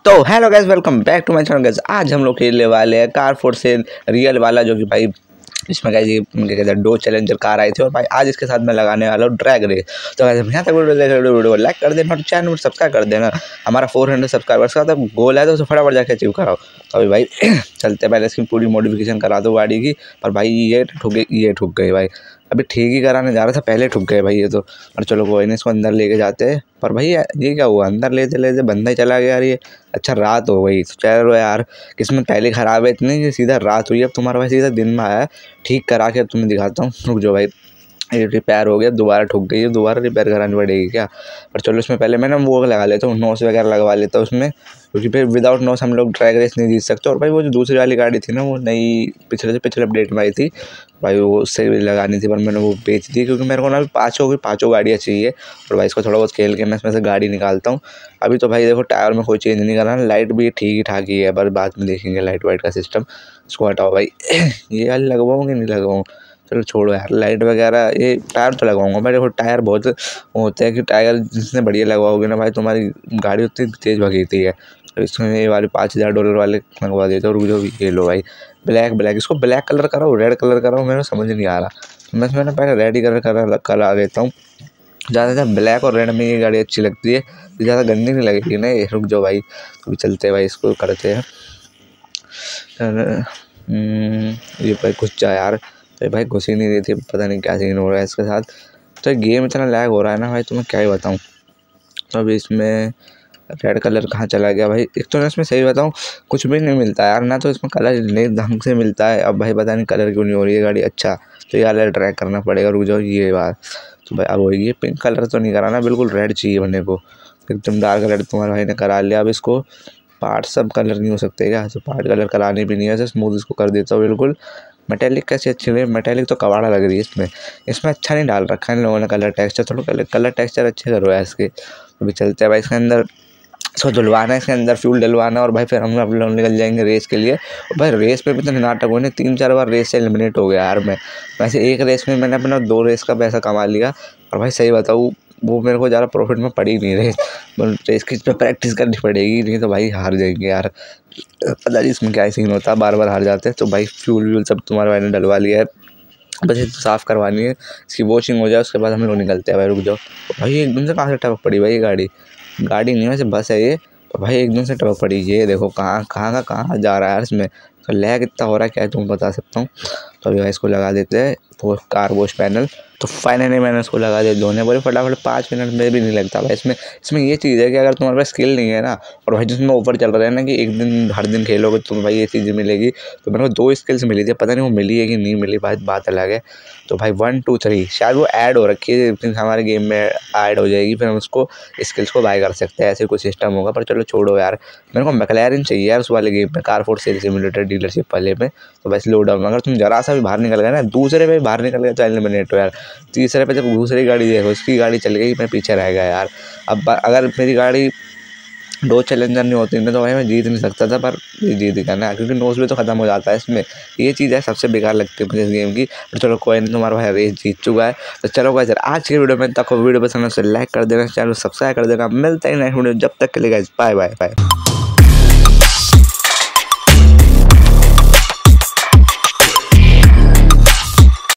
तो hello guys, welcome back to my channel guys. आज हम लोग खेलने वाले हैं कार फोर्स से रियल वाला, जो कि भाई इसमें गाइस ये क्या कहते हैं डो चैलेंजर कार आई थी। और भाई आज इसके साथ मैं लगाने वाला हूँ ड्रैग रेस। तो गाइस यहाँ तक वीडियो लाइक कर देना और चैनल को सब्सक्राइब कर देना। हमारा 400 सब्सक्राइबर्स का तो गोल है, तो उसे फटाफट जाके अचीव कराओ। तो अभी भाई चलते पहले इसकी पूरी मॉडिफिकेशन करा दो गाड़ी की। पर भाई ये ठुक गई भाई। अभी ठीक ही कराने जा रहा था, पहले ठुक गए भाई ये तो। और चलो कोई नहीं, इसको अंदर लेके जाते हैं। पर भाई ये क्या हुआ, अंदर लेते लेते बंदा ही चला गया यार ये। अच्छा रात हो गई, चलो यार किस्मत पहले ख़राब है इतनी कि सीधा रात हुई। अब तुम्हारा भाई सीधा दिन में आया, ठीक करा के अब तुम्हें दिखाता हूँ। रुक जाओ भाई, ये रिपेयर हो गया, दोबारा ठुक गई है, दोबारा रिपेयर करानी पड़ेगी क्या। पर चलो इसमें पहले मैं ना वो लगा लेता हूँ, नोस वगैरह लगवा लेता हूँ उसमें, क्योंकि फिर विदाउट नोस हम लोग ड्रैग रेस नहीं जीत सकते। और भाई वो जो दूसरी वाली गाड़ी थी ना, वो नई पिछले अपडेट में आई थी भाई, वो उससे भी लगानी थी, पर मैंने वो बेच दी क्योंकि मेरे को ना पाँचों गाड़ियाँ चाहिए। और भाई इसको थोड़ा बहुत खेल के मैं इसमें से गाड़ी निकालता हूँ। अभी तो भाई देखो टायर में कोई चेंज नहीं करना, लाइट भी ठीक ही ठाक ही है, पर बाद में देखेंगे लाइट वाइट का सिस्टम। इसको हटाओ भाई ये वाली लगवाऊँ कि नहीं लगवाऊँ, चलो छोड़ो यार। लाइट वगैरह ये टायर तो लगाऊंगा मैं। देखो टायर बहुत होते हैं कि टायर जितने बढ़िया लगवाओगे ना भाई, तुम्हारी गाड़ी उतनी तेज़ भगीती है। तो इसमें ये वाले $5000 वाले लगवा देते हो। रुक जाओ, ये लो भाई ब्लैक इसको ब्लैक कलर कराओ, रेड कलर कराओ, मेरे को समझ नहीं आ रहा। तो मैं इसमें ना पहले रेड ही कलर करा देता हूँ। ज़्यादा ब्लैक और रेड में ये गाड़ी अच्छी लगती है, ज़्यादा गंदी नहीं लगेगी ना ये। रुक जाओ भाई, अभी चलते हैं भाई, इसको करते हैं। ये भाई घुस जा यार, तो भाई घुस ही नहीं रही थी, पता नहीं क्या सीन हो रहा है इसके साथ। तो गेम इतना लैग हो रहा है ना भाई, तुम्हें क्या ही बताऊँ। तो अभी इसमें रेड कलर कहाँ चला गया भाई। एक तो ना इसमें सही बताऊँ कुछ भी नहीं मिलता यार, ना तो इसमें कलर नहीं ढंग से मिलता है। अब भाई पता नहीं कलर क्यों नहीं हो रही है गाड़ी। अच्छा तो ये वाला ट्रैक करना पड़ेगा, रुक जाओ ये बात। तो भाई अब होगी, पिंक कलर तो नहीं कराना, बिल्कुल रेड चाहिए बने को, एकदम डार्क रेड। तुम्हारे भाई ने करा लिया। अब इसको पार्ट सब कलर नहीं हो सकते क्या, तो पार्ट कलर कराने भी नहीं है, स्मूथ इसको कर देता हूँ बिल्कुल। मेटेलिक कैसे अच्छी लगी, मेटेलिक तो कबाड़ा लग रही है इसमें अच्छा नहीं डाल रखा है इन लोगों ने कलर टेक्सचर। थोड़ा कलर टेक्सचर अच्छे करो है इसके। अभी चलते हैं भाई इसके अंदर, इसको धुलवाना है, इसके अंदर फ्यूल डलवाना और भाई फिर हम लोग निकल जाएंगे रेस के लिए। और भाई रेस पे भी तो नाटक होने, 3-4 बार रेस से एलिमिनेट हो गया यार मैं। वैसे एक रेस में मैंने अपना 2 रेस का पैसा कमा लिया, और भाई सही बताऊँ वो मेरे को ज़्यादा प्रॉफिट में पड़ी नहीं रही। रेस की पे प्रैक्टिस करनी पड़ेगी, नहीं तो भाई हार जाएंगे यार। पता नहीं इसमें क्या सीन होता है, बार बार हार जाते हैं। तो भाई फ्यूल सब तुम्हारे भाई ने डलवा लिया है, बस ये साफ़ करवानी है, इसकी वॉशिंग हो जाए उसके बाद हम लोग निकलते हैं भाई। रुक जाओ भाई, एकदम से कहाँ से टपक पड़ी भाई ये गाड़ी नहीं वैसे बस है ये। तो भाई एकदम से टपक पड़ी, ये देखो कहाँ जा रहा है यार इसमें। तो लैग कितना हो रहा है क्या है तुम बता सकता हूँ। तो अभी भाई इसको लगा देते हैं वो कार वॉश पैनल। तो फाइनली मैंने उसको लगा दिया, धोने बोले फटाफट 5 मिनट में भी नहीं लगता भाई। इसमें ये चीज़ है कि अगर तुम्हारे पास स्किल नहीं है ना, और भाई जिसमें ऑफर चल रहा है ना कि एक दिन हर दिन खेलोगे तो भाई ये चीज़ मिलेगी। तो मेरे को 2 स्किल्स मिली थी, पता नहीं वो मिली है कि नहीं मिली, बात अलग है। तो भाई 1 2 3 शायद वो ऐड हो रखी है, हमारे गेम में ऐड हो जाएगी, फिर हम उसको स्किल्स को बाय कर सकते हैं, ऐसे कोई सिस्टम होगा। पर चलो छोड़ो यार, मेरे को मैकलैरन चाहिए यार उस वाले गेम में, car for sale simulator dealership वाले में। तो बस लो डाउन, अगर तुम जरा सा भी बाहर निकल गए ना, दूसरे पे बाहर निकल गए तो एलिमिनेट हो यार। तीसरे पे जब दूसरी गाड़ी देखो, उसकी गाड़ी चल गई, मैं पीछे रह गया यार। अब अगर मेरी गाड़ी डो चैलेंजर नहीं होती ना, तो भाई मैं जीत नहीं सकता था, पर जीत गया ना, क्योंकि नोज भी तो ख़त्म हो जाता है इसमें। ये चीज़ है सबसे बेकार लगती है मुझे इस गेम की। पर चलो कोई नहीं, तुम्हारा भाई रेस जीत चुका है। तो चलो गाइस, आज की वीडियो में तक वीडियो पसंद है तो लाइक कर देना, चैनल सब्सक्राइब कर देना। मिलते हैं नेक्स्ट वीडियो, जब तक के लिए गाइस बाय बाय।